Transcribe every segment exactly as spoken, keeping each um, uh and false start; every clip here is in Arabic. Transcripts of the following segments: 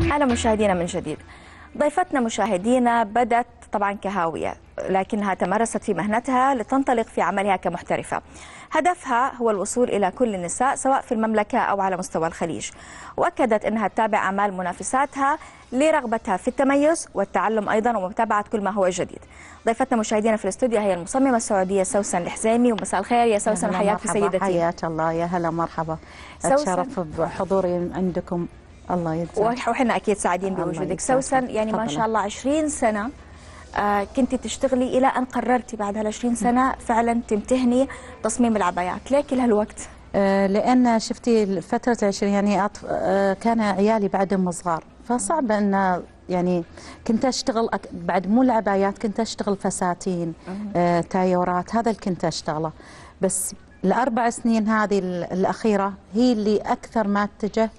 أهلا مشاهدينا من جديد. ضيفتنا مشاهدينا بدت طبعا كهاوية، لكنها تمرست في مهنتها لتنطلق في عملها كمحترفة. هدفها هو الوصول إلى كل النساء سواء في المملكة أو على مستوى الخليج، وأكدت أنها تتابع أعمال منافساتها لرغبتها في التميز والتعلم أيضا ومتابعة كل ما هو جديد. ضيفتنا مشاهدينا في الاستوديو هي المصممة السعودية سوسن الحزيمي. ومساء الخير يا سوسن وحياك في سيدتي. حياك الله، يا هلا مرحبا. أتشرف بحضوري عندكم. الله يجزاك. وحنا أكيد سعيدين بوجودك سوسن. يعني ما شاء الله عشرين سنة آه كنت تشتغلي إلى أن قررتي بعد هالعشرين سنة فعلا تمتهني تصميم العبايات. ليه كل هالوقت؟ آه لأن شفتي فترة العشرين يعني أطف... آه كان عيالي بعدهم صغار، فصعب أن يعني كنت أشتغل أك... بعد مو العبايات كنت أشتغل فساتين آه تايورات، هذا اللي كنت أشتغله. بس الأربع سنين هذه الأخيرة هي اللي أكثر ما اتجه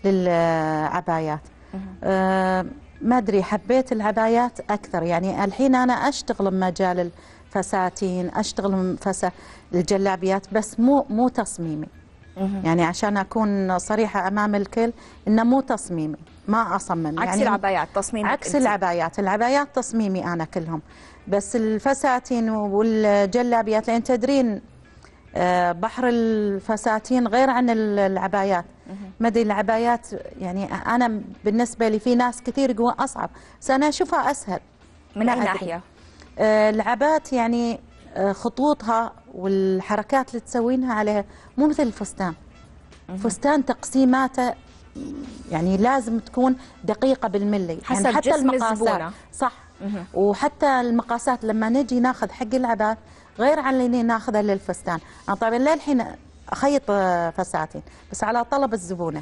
للعبايات. آه ما أدري، حبيت العبايات أكثر. يعني الحين أنا أشتغل بمجال الفساتين، أشتغل فسا الجلابيات، بس مو مو تصميمي. يعني عشان أكون صريحة أمام الكل إنه مو تصميمي، ما أصمم. عكس يعني العبايات تصميمي. عكس العبايات، العبايات تصميمي أنا كلهم، بس الفساتين والجلابيات لأن تدرين بحر الفساتين غير عن العبايات. ما ادري العبايات يعني انا بالنسبه لي في ناس كثير يقولون اصعب، بس انا اشوفها اسهل. من اي ناحيه؟ آه العبات يعني آه خطوطها والحركات اللي تسوينها عليها مو مثل الفستان. فستان تقسيماته يعني لازم تكون دقيقه بالملي، حسب يعني حتى جسم المقاسات الزبونة. صح. وحتى المقاسات لما نجي ناخذ حق العبات غير عن اللي ناخذها للفستان. انا طبعا للحين اخيط فساتين بس على طلب الزبونه.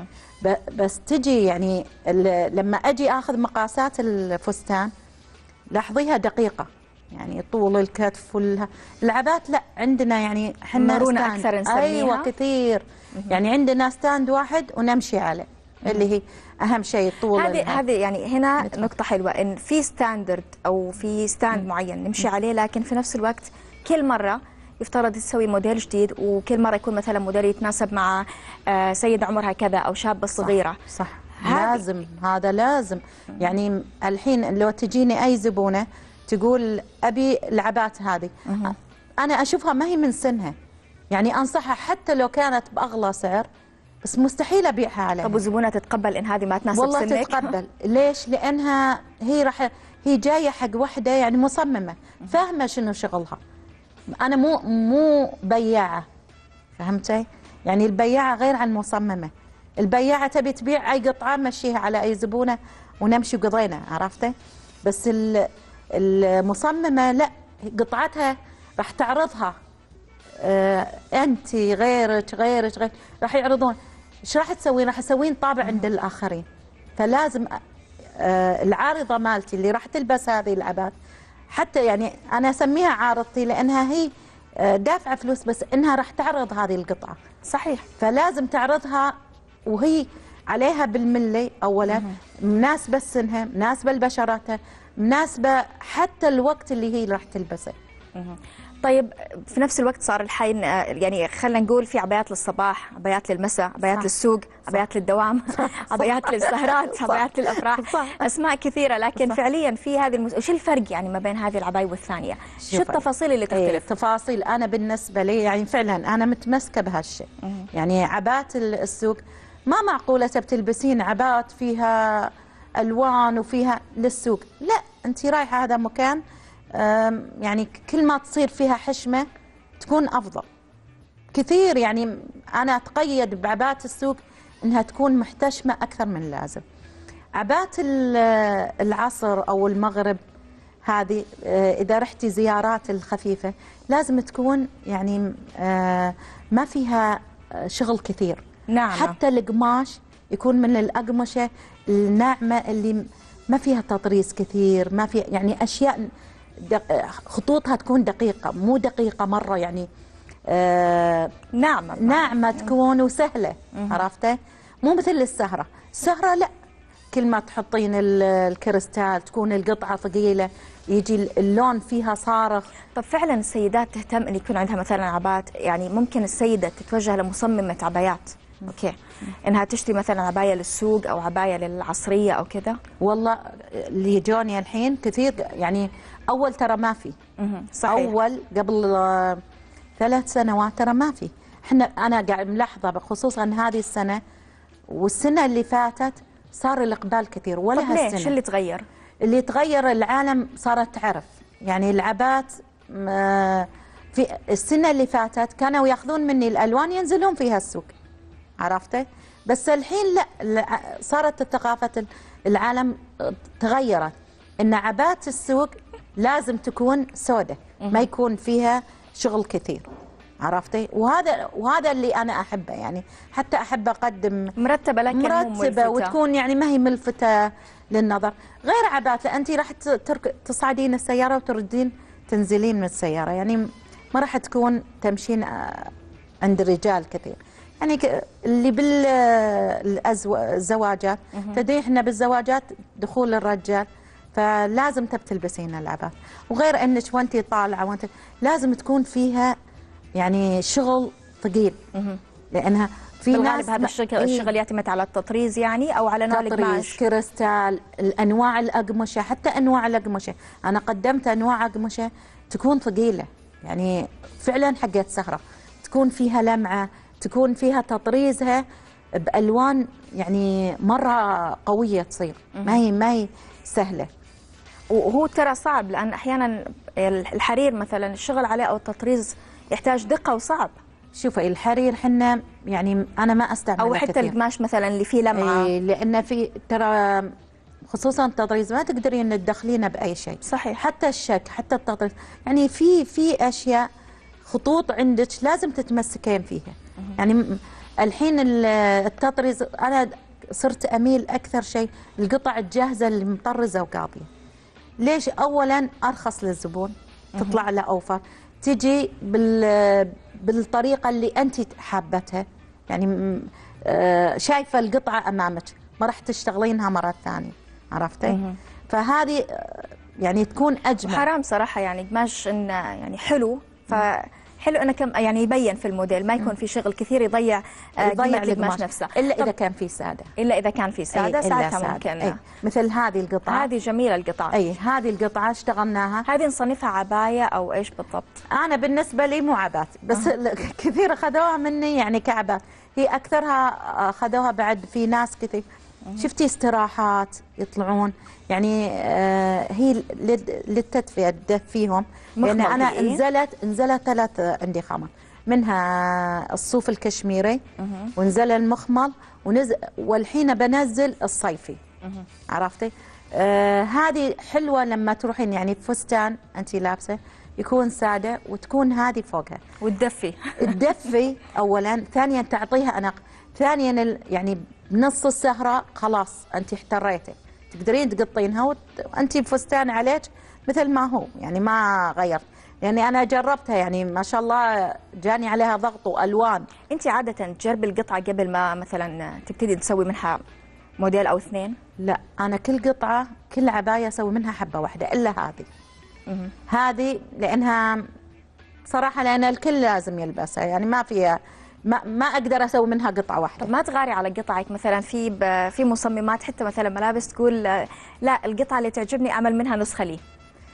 بس تجي يعني لما اجي اخذ مقاسات الفستان لاحظيها دقيقه، يعني طول الكتف والعبات لا عندنا يعني احنا مرونه اكثر نسميها. ايوه كثير. يعني عندنا ستاند واحد ونمشي عليه اللي هي اهم شيء طول. هذه هذه يعني هنا متفق. نقطه حلوه ان في ستاندرد او في ستاند معين نمشي عليه، لكن في نفس الوقت كل مره يفترض تسوي موديل جديد، وكل مره يكون مثلا موديل يتناسب مع سيدة عمرها كذا او شابه صغيره. صح, صح. لازم، هذا لازم. يعني الحين لو تجيني اي زبونه تقول ابي العبات هذه، انا اشوفها ما هي من سنها، يعني انصحها حتى لو كانت باغلى سعر بس مستحيل ابيعها عليها. طب والزبونه تتقبل ان هذه ما تناسب والله سنك؟ والله تتقبل. ليش؟ لانها هي راح هي جايه حق وحده يعني مصممه فاهمه شنو شغلها. انا مو مو بياعه، فهمتي؟ يعني البياعه غير عن المصممه. البياعه تبي تبيع اي قطعه مشيها على اي زبونه ونمشي وقضينا، عرفتي؟ بس المصممه لا، قطعتها راح تعرضها آه انت غيرك غيرك غير راح يعرضون. ايش راح تسوين؟ راح تسوين طابع عند الاخرين. فلازم آه العارضه مالتي اللي راح تلبس هذه العبات، حتى يعني انا اسميها عارضتي لانها هي آه دافعه فلوس بس انها راح تعرض هذه القطعه. صحيح. فلازم تعرضها وهي عليها بالملي اولا، مناسبه لسنها، مناسبه لبشرتها، مناسبه حتى الوقت اللي هي راح تلبسه. طيب في نفس الوقت صار الحين يعني خلينا نقول في عبايات للصباح، عبايات للمساء، عبايات للسوق، عبايات للدوام، عبايات للسهرات، عبايات للافراح، اسماء كثيره. لكن صح. فعليا في هذه المس... وش الفرق يعني ما بين هذه العبايه والثانيه؟ شو التفاصيل اللي تختلف؟ ايه تفاصيل. انا بالنسبه لي يعني فعلا انا متمسكه بهالشيء. يعني عبايات السوق ما معقوله تلبسين عبايات فيها الوان وفيها للسوق، لا انت رايحه هذا مكان يعني كل ما تصير فيها حشمة تكون أفضل كثير. يعني أنا أتقيد بعبات السوق أنها تكون محتشمة أكثر من اللازم. عبات العصر أو المغرب هذه إذا رحتي زيارات الخفيفة لازم تكون يعني ما فيها شغل كثير. نعم. حتى القماش يكون من الأقمشة الناعمة اللي ما فيها تطريز كثير، ما فيها يعني أشياء خطوطها تكون دقيقة، مو دقيقة مرة يعني آه ناعمة ناعمة تكون وسهلة. عرفتي؟ مو مثل السهرة. السهرة لا، كل ما تحطين الكريستال تكون القطعة ثقيلة، يجي اللون فيها صارخ. طب فعلا السيدات تهتم ان يكون عندها مثلا عبايات؟ يعني ممكن السيدة تتوجه لمصممة عبايات اوكي. انها تشتري مثلا عبايه للسوق او عبايه للعصريه او كذا؟ والله اللي جوني الحين كثير، يعني اول ترى ما في. صحيح. اول قبل آه، ثلاث سنوات ترى ما في. احنا انا قاعد ملاحظه خصوصا هذه السنه والسنه اللي فاتت صار الاقبال كثير. ولا طب ليه؟ هالسنه شو اللي تغير؟ اللي تغير العالم صارت تعرف، يعني العبات آه، في السنه اللي فاتت كانوا ياخذون مني الالوان ينزلون فيها السوق، عرفتي؟ بس الحين لا، صارت ثقافه العالم تغيرت، ان عبات السوق لازم تكون سوداء، ما يكون فيها شغل كثير، عرفتي؟ وهذا وهذا اللي انا احبه، يعني حتى احب اقدم مرتبه لكن مرتبه وتكون يعني ما هي ملفته للنظر. غير عبات انت راح ترك تصعدين السياره وتردين تنزلين من السياره، يعني ما راح تكون تمشين عند الرجال كثير. يعني اللي بالزواجات تدري احنا بالزواجات دخول الرجال، فلازم تب تلبسين العبات. وغير انك وانت طالعه وانت لازم تكون فيها يعني شغل ثقيل، لانها في ناس هذا الشغل, الشغل يعتمد على التطريز يعني او على نوع القماش، كريستال، الانواع الاقمشه، حتى انواع الاقمشه انا قدمت انواع اقمشه تكون ثقيله، يعني فعلا حقت سهره، تكون فيها لمعه، تكون فيها تطريزها بالوان يعني مره قويه تصير، ما هي ما هي سهله. وهو ترى صعب، لان احيانا الحرير مثلا الشغل عليه او التطريز يحتاج دقه وصعب. شوفي الحرير حنا يعني انا ما استعمله او حتى كثير. القماش مثلا اللي فيه لمعه، اي لان في ترى خصوصا التطريز ما تقدرين تدخلينه باي شيء. صحيح. حتى الشك، حتى التطريز، يعني في في اشياء خطوط عندك لازم تتمسكين فيها. يعني الحين التطريز انا صرت اميل اكثر شيء القطع الجاهزه اللي مطرزه وقاضيه. ليش؟ اولا ارخص للزبون، تطلع له اوفر، تجي بال بالطريقه اللي انت حابتها، يعني شايفه القطعه امامك، ما راح تشتغلينها مره ثانيه، عرفتي؟ فهذه يعني تكون اجمل. حرام صراحه، يعني قماش انه يعني حلو، فحلو انه كم يعني يبين في الموديل، ما يكون في شغل كثير يضيع يضيع القماش نفسه، الا اذا كان في ساده، الا اذا كان في ساده ساعتها ممكن. أي. مثل هذه القطعه، هذه جميله القطعه. اي هذه القطعه اشتغلناها. هذه نصنفها عبايه او ايش بالضبط؟ انا بالنسبه لي مو عبات بس أه. كثير اخذوها مني يعني كعبات، هي اكثرها اخذوها بعد في ناس كثير. أه. شفتي استراحات يطلعون، يعني آه هي للتدفئه تدفيهم، لان انا إيه؟ نزلت نزلت ثلاث عندي خمر، منها الصوف الكشميري أه. ونزل المخمل ونزل، والحين بنزل الصيفي. أه. عرفتي؟ آه هذه حلوه لما تروحين يعني فستان انت لابسه يكون ساده وتكون هذه فوقها وتدفي تدفي اولا، ثانيا تعطيها اناق، ثانيا يعني بنص السهره خلاص انت احتريتي تقدرين تقطينها وانت بفستان عليك مثل ما هو، يعني ما غيرت. يعني انا جربتها، يعني ما شاء الله جاني عليها ضغط والوان. انت عاده تجربي القطعه قبل ما مثلا تبتدي تسوي منها موديل او اثنين؟ لا، انا كل قطعه كل عبايه اسوي منها حبه واحده الا هذه. مه. هذه لانها صراحه لان الكل لازم يلبسها، يعني ما فيها ما ما اقدر اسوي منها قطعه واحده. طب ما تغاري على قطعك مثلا؟ في في مصممات حتى مثلا ملابس تقول لا القطعه اللي تعجبني اعمل منها نسخه لي.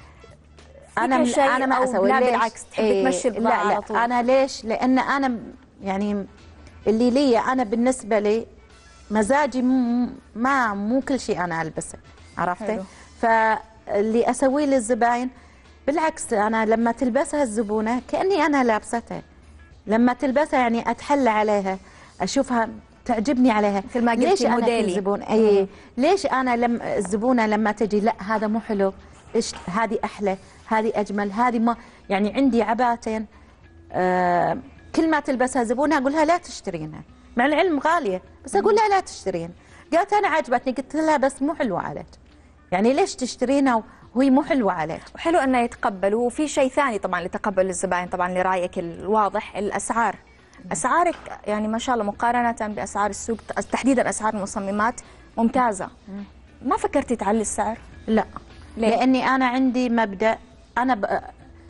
انا انا ما اسوي. لا بالعكس تحبي إيه تمشي البضاعه لا على طول. انا ليش؟ لان انا يعني اللي لي انا بالنسبه لي مزاجي مو ما مو كل شيء انا البسه، عرفتي؟ فاللي اسويه للزباين بالعكس، انا لما تلبسها الزبونه كاني انا لابستها، لما تلبسها يعني اتحلى عليها، اشوفها تعجبني عليها. مثل ما قلتي موديلي. الزبون اي ليش انا لما الزبونه لما تجي لا هذا مو حلو، ايش هذه احلى، هذه اجمل، هذه ما يعني عندي عباتين آه كل ما تلبسها زبونه اقولها لا تشترينها، مع العلم غاليه بس اقول لها لا تشترين. قالت انا عجبتني، قلت لها بس مو حلوه عليك، يعني ليش تشترينها وهي مو حلوه عليك؟ وحلو انه يتقبلوا. وفي شيء ثاني طبعا لتقبل الزبائن، طبعا لرايك الواضح الاسعار. اسعارك يعني ما شاء الله مقارنه باسعار السوق، تحديدا اسعار المصممات ممتازه. ما فكرتي تعلي السعر؟ لا. ليه؟ لاني انا عندي مبدا، انا ب...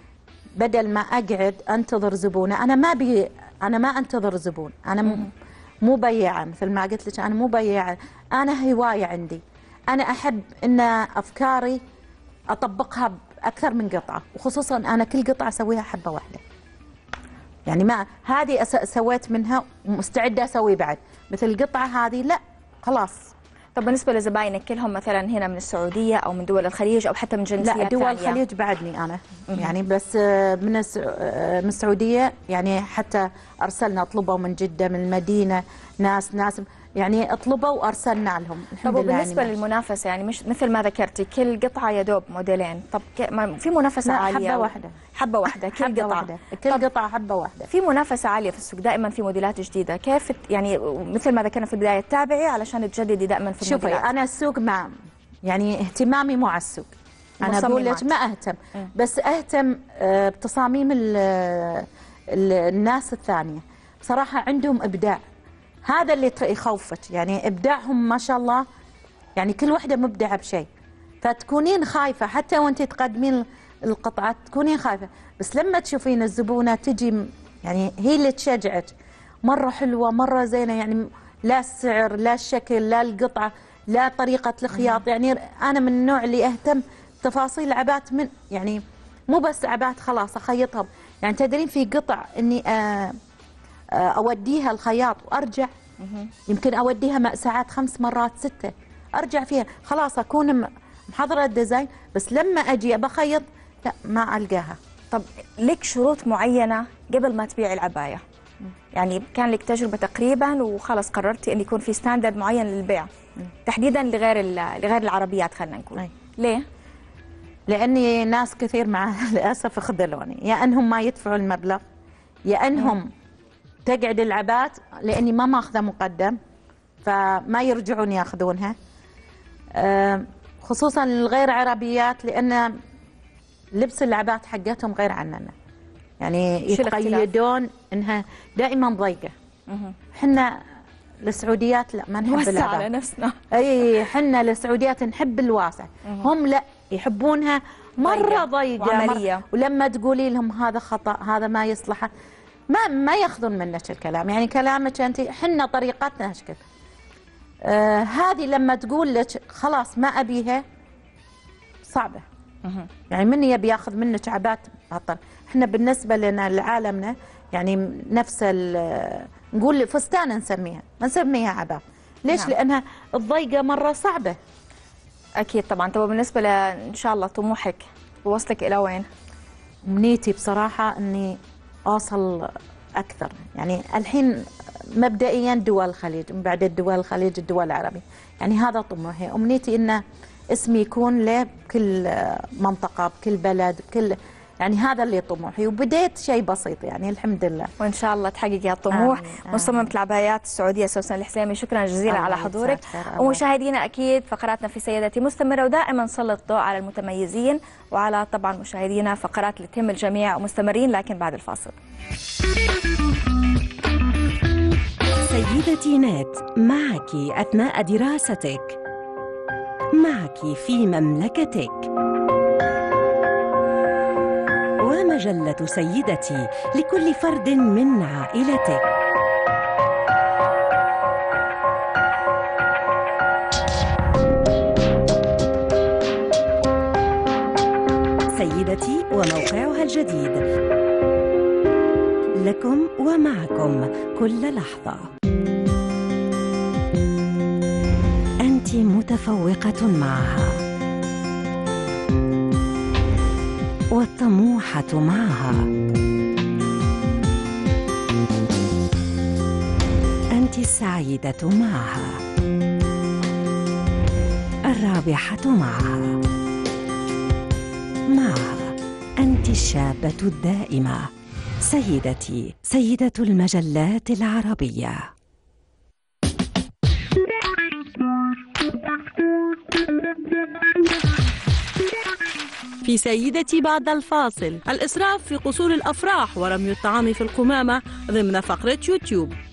بدل ما اقعد انتظر زبونه، انا ما بي انا ما انتظر زبون، انا م... مو بياعة، مثل ما قلت لك أنا مو بياعة، أنا هواية عندي، أنا أحب أن أفكاري أطبقها بأكثر من قطعة، وخصوصا أنا كل قطعة أسويها حبة واحدة. يعني ما هذه سويت منها ومستعدة أسوي بعد، مثل القطعة هذه لا خلاص. طب بالنسبة لزباينك كلهم مثلا هنا من السعودية أو من دول الخليج أو حتى من جنسيات لا دول ثانية؟ الخليج بعدني أنا يعني، بس من من السعودية يعني، حتى أرسلنا طلبوا من جدة من المدينة ناس ناس يعني اطلبوا وأرسلنا لهم الحمد طب لله. وبالنسبة يعني للمنافسة يعني مش مثل ما ذكرتي كل قطعة يا دوب موديلين، طب في منافسة لا عالية؟ حبة واحدة حبة واحدة كل حبة قطعة واحدة. كل قطعة حبة واحدة. في منافسة عالية في السوق، دائما في موديلات جديدة، كيف يعني مثل ما ذكرنا في البداية تتابعي علشان تجددي دائما في الموديلات؟ شوفي أنا السوق ما يعني اهتمامي مو على السوق، أنا أقول لك ما أهتم، بس أهتم بتصاميم الناس الثانية، بصراحة عندهم إبداع، هذا اللي يخوفك، يعني إبداعهم ما شاء الله، يعني كل وحدة مبدعة بشيء، فتكونين خايفة حتى وأنت تقدمين القطعة تكونين خايفة، بس لما تشوفين الزبونة تجي يعني هي اللي تشجعك، مرة حلوة مرة زينة، يعني لا السعر لا الشكل لا القطعة لا طريقة الخياط، يعني أنا من النوع اللي أهتم تفاصيل العبات، من يعني مو بس عبات خلاص أخيطها، يعني تدرين في قطع إني آه أوديها الخياط وأرجع، يمكن أوديها ساعات خمس مرات ستة، أرجع فيها خلاص أكون محضرة الديزاين، بس لما أجي بخيط لا ما ألقاها. طب لك شروط معينة قبل ما تبيعي العباية؟ يعني كان لك تجربة تقريبا وخلاص قررتي أن يكون في ستاندرد معين للبيع تحديدا لغير لغير العربيات خلينا نقول. أي. ليه؟ لأني ناس كثير مع الأسف خذلوني، يا أنهم ما يدفعوا المبلغ يا أنهم م. تقعد العبات لأني ما ماخذة مقدم فما يرجعون ياخذونها، خصوصا الغير عربيات لأن لبس العبات حقتهم غير عننا، يعني يتقيدون انها دائما ضيقه. احنا السعوديات لا ما نحب العبات على نفسنا. اي احنا السعوديات نحب الواسع، هم لا يحبونها مره ضيقه وعمليه، ولما تقولي لهم هذا خطا هذا ما يصلح ما ما ياخذون منك الكلام، يعني كلامك انت احنا طريقتنا هشكل. آه هذه لما تقول لك خلاص ما ابيها صعبه. يعني من يبي ياخذ منك عبات بطل، احنا بالنسبه لنا لعالمنا يعني نفس نقول فستان نسميها ما نسميها عبات، ليش؟ نعم. لانها الضيقه مره صعبه. اكيد طبعا. طب بالنسبه ل ان شاء الله طموحك ووصلك الى وين؟ امنيتي بصراحه اني اوصل اكثر، يعني الحين مبدئيا دول الخليج، من بعد الدول الخليج الدول العربيه، يعني هذا طموحي. امنيتي انه اسمي يكون له بكل منطقة بكل بلد بكل، يعني هذا اللي طموحي، وبديت شيء بسيط يعني الحمد لله، وإن شاء الله تحققي هالطموح. مصممة العبايات السعودية سوسن الحسيمي، شكرا جزيلا على حضورك. ومشاهدينا أكيد فقراتنا في سيدتي مستمرة، ودائما نسلط الضوء على المتميزين وعلى طبعا مشاهدينا فقرات اللي تهم الجميع ومستمرين، لكن بعد الفاصل. سيدتي نت معك أثناء دراستك، معك في مملكتك، ومجلة سيدتي لكل فرد من عائلتك. سيدتي وموقعها الجديد لكم ومعكم كل لحظة. أنت متفوقة معها والطموحة معها، أنت السعيدة معها، الرابحة معها، معها أنت الشابة الدائمة. سيدتي، سيدة المجلات العربية. في سيدتي بعد الفاصل، الإسراف في قصور الأفراح ورمي الطعام في القمامة ضمن فقرة يوتيوب.